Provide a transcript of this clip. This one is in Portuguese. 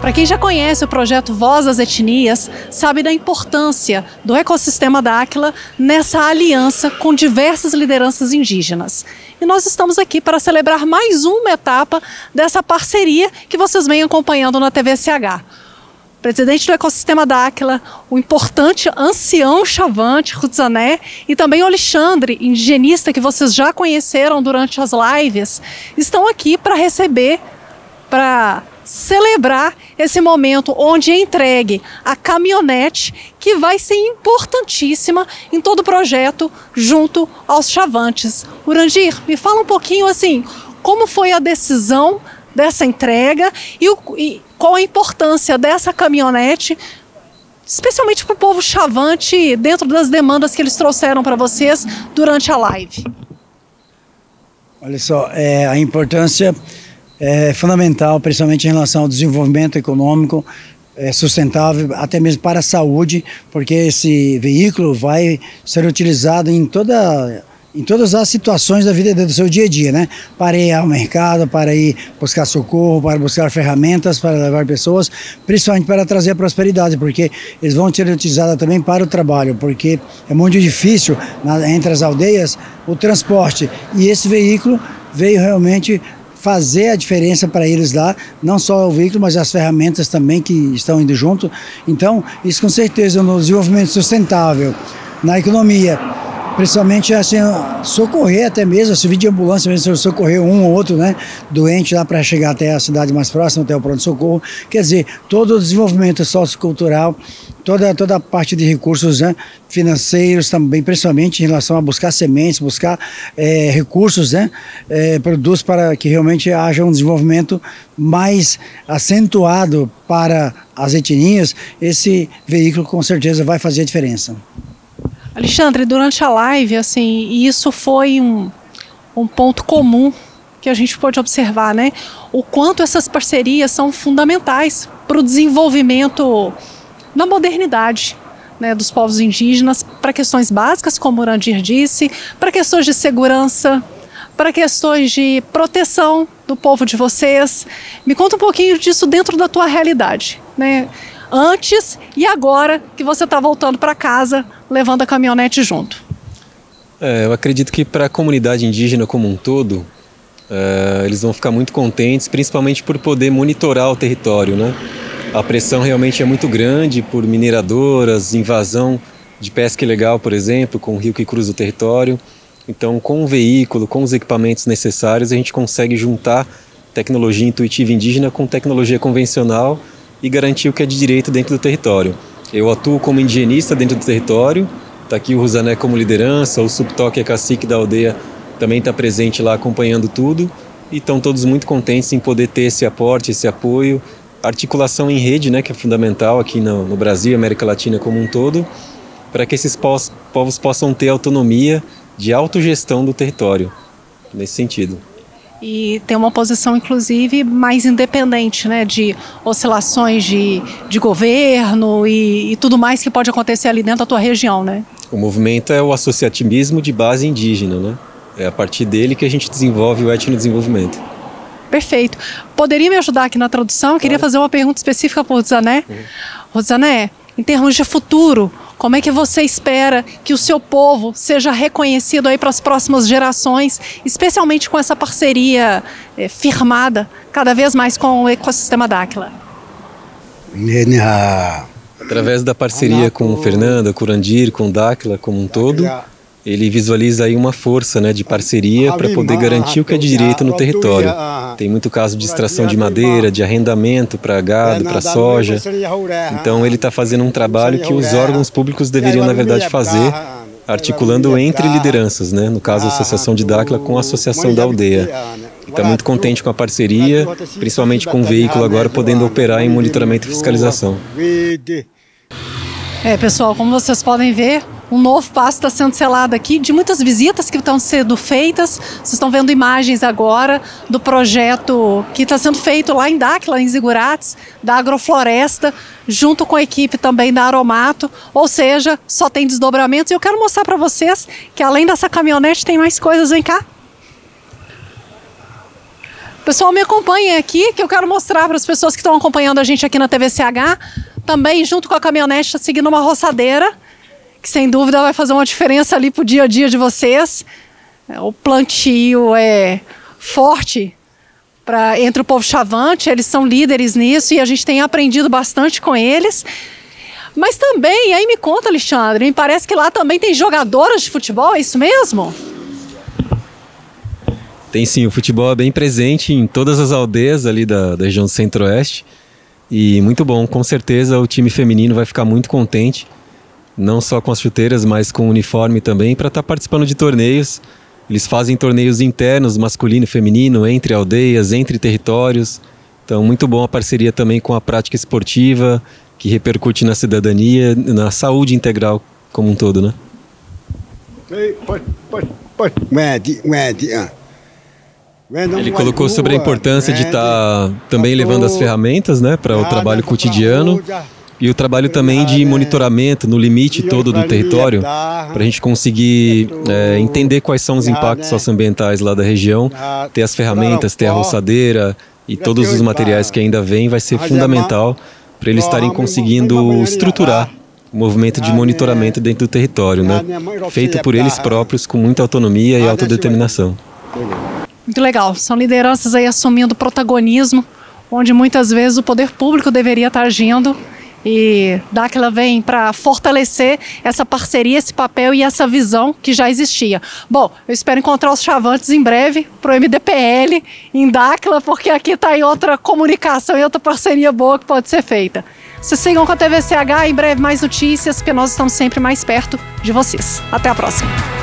Para quem já conhece o projeto Voz das Etnias, sabe da importância do ecossistema Dáquila nessa aliança com diversas lideranças indígenas. E nós estamos aqui para celebrar mais uma etapa dessa parceria que vocês vêm acompanhando na TVCH. Presidente do ecossistema Dáquila, o importante ancião Chavante, Rutzané, e também o Alexandre, indigenista que vocês já conheceram durante as lives, estão aqui para receber, para celebrar esse momento onde é entregue a caminhonete que vai ser importantíssima em todo o projeto junto aos Chavantes. Urandir, me fala um pouquinho assim, como foi a decisão dessa entrega e qual a importância dessa caminhonete, especialmente para o povo Chavante, dentro das demandas que eles trouxeram para vocês durante a live. Olha só, a importância é fundamental, principalmente em relação ao desenvolvimento econômico sustentável, até mesmo para a saúde, porque esse veículo vai ser utilizado em todas as situações da vida do seu dia a dia, né? Para ir ao mercado, para ir buscar socorro, para buscar ferramentas, para levar pessoas, principalmente para trazer a prosperidade, porque eles vão ser utilizados também para o trabalho, porque é muito difícil entre as aldeias o transporte, e esse veículo veio realmente fazer a diferença para eles lá, não só o veículo, mas as ferramentas também que estão indo junto. Então, isso com certeza no desenvolvimento sustentável, na economia, principalmente assim, socorrer até mesmo, servir de ambulância, mesmo socorrer um ou outro, né, doente lá para chegar até a cidade mais próxima, até o pronto-socorro. Quer dizer, todo o desenvolvimento sociocultural, toda a parte de recursos, né, financeiros também, principalmente em relação a buscar sementes, buscar recursos, né, produtos para que realmente haja um desenvolvimento mais acentuado para as etnias. Esse veículo com certeza vai fazer a diferença. Alexandre, durante a live, assim, isso foi um ponto comum que a gente pôde observar, né? O quanto essas parcerias são fundamentais para o desenvolvimento da modernidade, né, dos povos indígenas, para questões básicas, como o Urandir disse, para questões de segurança, para questões de proteção do povo de vocês. Me conta um pouquinho disso dentro da tua realidade, né? Antes e agora que você está voltando para casa, levando a caminhonete junto. Eu acredito que para a comunidade indígena como um todo, eles vão ficar muito contentes, principalmente por poder monitorar o território, né? A pressão realmente é muito grande por mineradoras, invasão de pesca ilegal, por exemplo, com o rio que cruza o território. Então, com o veículo, com os equipamentos necessários, a gente consegue juntar tecnologia intuitiva indígena com tecnologia convencional e garantir o que é de direito dentro do território. Eu atuo como indigenista dentro do território, está aqui o Rutzané como liderança, o Subtoque, a cacique da aldeia, também está presente lá acompanhando tudo, e estão todos muito contentes em poder ter esse aporte, esse apoio, articulação em rede, né, que é fundamental aqui no Brasil e América Latina como um todo, para que esses povos possam ter autonomia de autogestão do território, nesse sentido. E tem uma posição, inclusive, mais independente, né, de oscilações de governo e tudo mais que pode acontecer ali dentro da tua região, né? O movimento é o associativismo de base indígena, né? É a partir dele que a gente desenvolve o etnodesenvolvimento. Perfeito. Poderia me ajudar aqui na tradução? Eu queria fazer uma pergunta específica para o Rutzané. Rutzané, em termos de futuro, como é que você espera que o seu povo seja reconhecido aí para as próximas gerações, especialmente com essa parceria firmada cada vez mais com o ecossistema Dáquila? Através da parceria com o Fernando, com o Urandir, com o Dáquila como um todo, ele visualiza aí uma força, né, de parceria para poder garantir o que é de direito no território. Tem muito caso de extração de madeira, de arrendamento para gado, para soja. Então ele está fazendo um trabalho que os órgãos públicos deveriam, na verdade, fazer, articulando entre lideranças, né? No caso a Associação de Dáquila com a Associação da Aldeia. Está muito contente com a parceria, principalmente com o veículo agora podendo operar em monitoramento e fiscalização. Pessoal, como vocês podem ver, um novo passo está sendo selado aqui, de muitas visitas que estão sendo feitas. Vocês estão vendo imagens agora do projeto que está sendo feito lá em Dáquila, em Zigurates, da Agrofloresta, junto com a equipe também da Aromato, ou seja, só tem desdobramentos. E eu quero mostrar para vocês que além dessa caminhonete tem mais coisas, vem cá. Pessoal, me acompanhem aqui, que eu quero mostrar para as pessoas que estão acompanhando a gente aqui na TVCH, também junto com a caminhonete, está seguindo uma roçadeira, que sem dúvida vai fazer uma diferença ali para o dia a dia de vocês. O plantio é forte entre o povo chavante, eles são líderes nisso e a gente tem aprendido bastante com eles. Mas também, aí me conta, Alexandre, me parece que lá também tem jogadoras de futebol, é isso mesmo? Tem sim, o futebol é bem presente em todas as aldeias ali da região do Centro-Oeste e muito bom, com certeza o time feminino vai ficar muito contente, não só com as chuteiras, mas com o uniforme também, para estar participando de torneios. Eles fazem torneios internos, masculino e feminino, entre aldeias, entre territórios. Então, muito bom a parceria também com a prática esportiva, que repercute na cidadania, na saúde integral como um todo, né? Ele colocou sobre a importância de estar também levando as ferramentas, né, para o trabalho cotidiano. E o trabalho também de monitoramento no limite todo do território, para a gente conseguir entender quais são os impactos socioambientais lá da região, ter as ferramentas, ter a roçadeira e todos os materiais que ainda vêm, vai ser fundamental para eles estarem conseguindo estruturar o movimento de monitoramento dentro do território, né? Feito por eles próprios, com muita autonomia e autodeterminação. Muito legal, são lideranças aí assumindo protagonismo, onde muitas vezes o poder público deveria estar agindo. E Dáquila vem para fortalecer essa parceria, esse papel e essa visão que já existia. Bom, eu espero encontrar os chavantes em breve para o MDPL em Dáquila, porque aqui está aí outra comunicação e outra parceria boa que pode ser feita. Vocês sigam com a TVCH, em breve mais notícias, porque nós estamos sempre mais perto de vocês. Até a próxima.